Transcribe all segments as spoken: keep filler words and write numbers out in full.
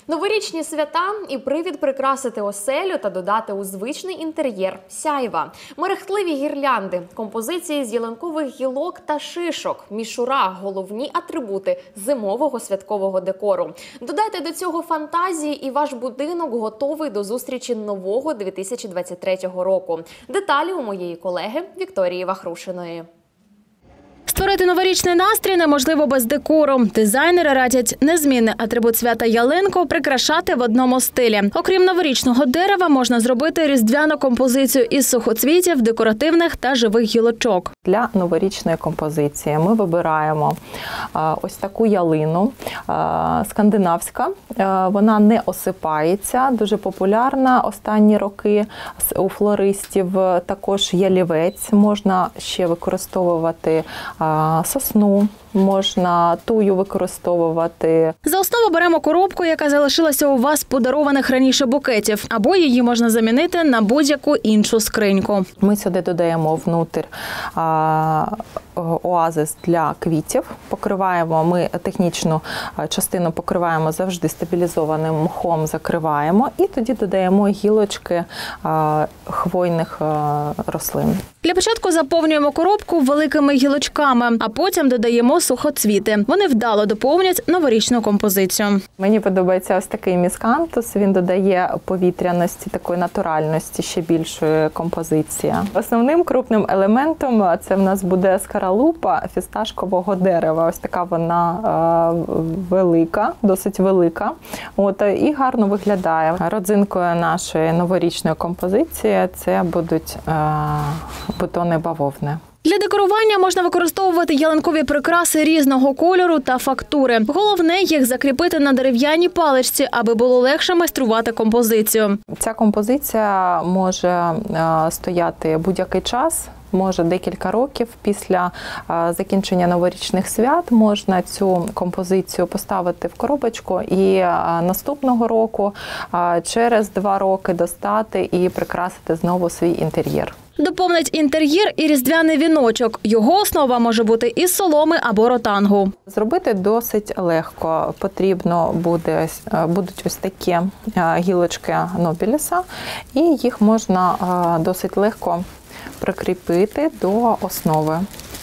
Новорічні свята і привід прикрасити оселю та додати у звичний інтер'єр сяйва. Мерехтливі гірлянди, композиції з ялинкових гілок та шишок, мішура – головні атрибути зимового святкового декору. Додайте до цього фантазії і ваш будинок готовий до зустрічі нового дві тисячі двадцять третього року. Деталі у моєї колеги Вікторії Вахрушиної. Створити новорічний настрій неможливо без декору. Дизайнери радять незмінний атрибут свята ялинку прикрашати в одному стилі. Окрім новорічного дерева, можна зробити різдвяну композицію із сухоцвітів, декоративних та живих гілочок. Для новорічної композиції ми вибираємо ось таку ялину, скандинавська. Вона не осипається, дуже популярна останні роки у флористів. Також ялівець, можна ще використовувати сосну, можна тую використовувати. За основу беремо коробку, яка залишилася у вас з подарованих раніше букетів, або її можна замінити на будь-яку іншу скриньку. Ми сюди додаємо внутрь а, оазис для квітів. Покриваємо, ми технічну частину покриваємо завжди стабілізованим мхом, закриваємо і тоді додаємо гілочки а, хвойних а, рослин. Для початку заповнюємо коробку великими гілочками, а потім додаємо сухоцвіти. Вони вдало доповнять новорічну композицію. Мені подобається ось такий міскантус. Він додає повітряності, такої натуральності, ще більшої композиції. Основним крупним елементом це в нас буде скаралупа фісташкового дерева. Ось така вона е, велика, досить велика. От, і гарно виглядає. Родзинкою нашої новорічної композиції це будуть е, бутони бавовни. Для декорування можна використовувати ялинкові прикраси різного кольору та фактури. Головне їх закріпити на дерев'яній паличці, аби було легше майструвати композицію. Ця композиція може стояти будь-який час. Може декілька років після закінчення новорічних свят можна цю композицію поставити в коробочку і наступного року через два роки достати і прикрасити знову свій інтер'єр. Доповнить інтер'єр і різдвяний віночок. Його основа може бути із соломи або ротангу. Зробити досить легко. Потрібно буде, будуть ось такі гілочки нобіліса, і їх можна досить легко прикріпити до основи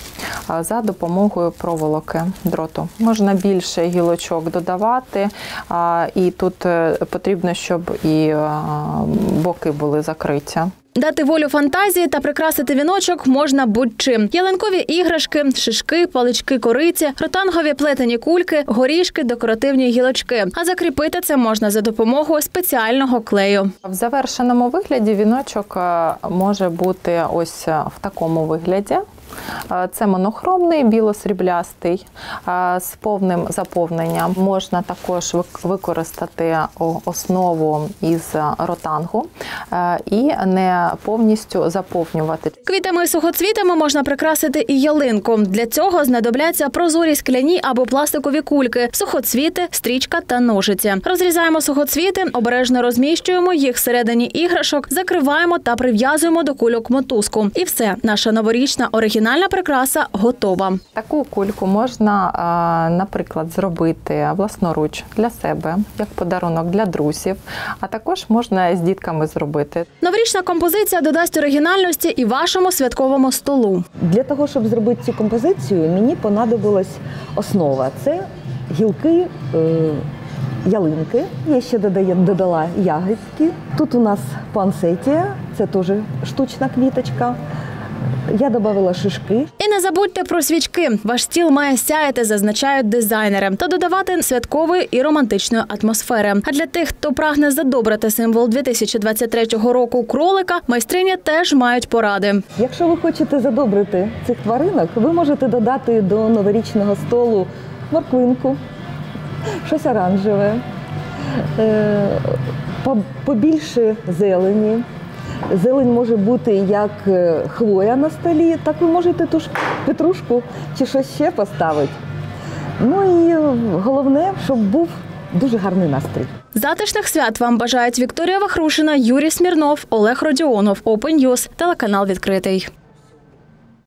за допомогою проволоки дроту. Можна більше гілочок додавати, і тут потрібно, щоб і боки були закриті. Дати волю фантазії та прикрасити віночок можна будь-чим. Ялинкові іграшки, шишки, палички кориці, ротангові плетені кульки, горішки, декоративні гілочки. А закріпити це можна за допомогою спеціального клею. В завершеному вигляді віночок може бути ось в такому вигляді. Це монохромний, біло-сріблястий, з повним заповненням. Можна також використати основу із ротангу і не повністю заповнювати. Квітами і сухоцвітами можна прикрасити і ялинку. Для цього знадобляться прозорі скляні або пластикові кульки, сухоцвіти, стрічка та ножиці. Розрізаємо сухоцвіти, обережно розміщуємо їх всередині іграшок, закриваємо та прив'язуємо до кульок мотузку. І все, наша новорічна оригінальна Оригінальна прикраса готова. Таку кульку можна, наприклад, зробити власноруч для себе, як подарунок для друзів, а також можна з дітками зробити. Новорічна композиція додасть оригінальності і вашому святковому столу. Для того, щоб зробити цю композицію, мені понадобилась основа. Це гілки ялинки, я ще додаю, додала ягідки. Тут у нас пансетія, це теж штучна квіточка. Я додавала шишки. І не забудьте про свічки. Ваш стіл має сяяти, зазначають дизайнери, та додавати святкової і романтичної атмосфери. А для тих, хто прагне задобрити символ дві тисячі двадцять третього року кролика, майстрині теж мають поради. Якщо ви хочете задобрити цих тваринок, ви можете додати до новорічного столу морквинку, щось оранжеве, побільше зелені. Зелень може бути як хвоя на столі, так ви можете ту ж петрушку чи щось ще поставити. Ну і головне, щоб був дуже гарний настрій. Затишних свят вам бажають Вікторія Вахрушина, Юрій Смірнов, Олег Родіонов, Open News, телеканал «Відкритий».